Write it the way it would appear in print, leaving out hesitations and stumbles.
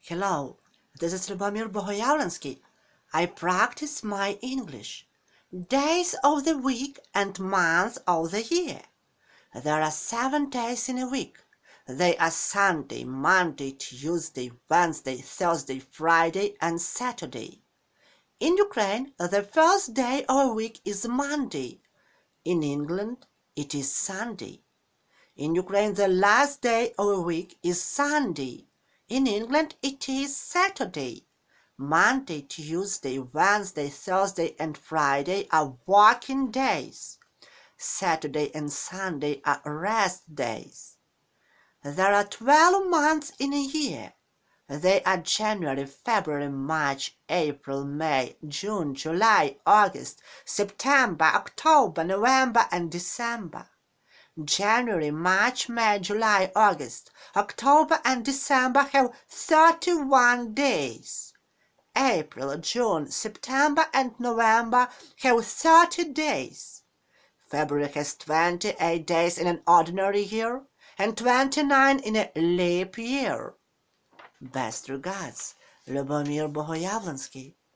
Hello, this is Lyubomir Bogoyavlensky. I practice my English. Days of the week and months of the year. There are 7 days in a week. They are Sunday, Monday, Tuesday, Wednesday, Thursday, Friday, and Saturday. In Ukraine, the first day of a week is Monday. In England, it is Sunday. In Ukraine, the last day of a week is Sunday. In England, it is Saturday. Monday, Tuesday, Wednesday, Thursday, and Friday are working days. Saturday and Sunday are rest days. There are 12 months in a year. They are January, February, March, April, May, June, July, August, September, October, November, and December. January, March, May, July, August, October, and December have 31 days. April, June, September, and November have 30 days. February has 28 days in an ordinary year and 29 in a leap year. Best regards, Lyubomir Bogoyavlensky.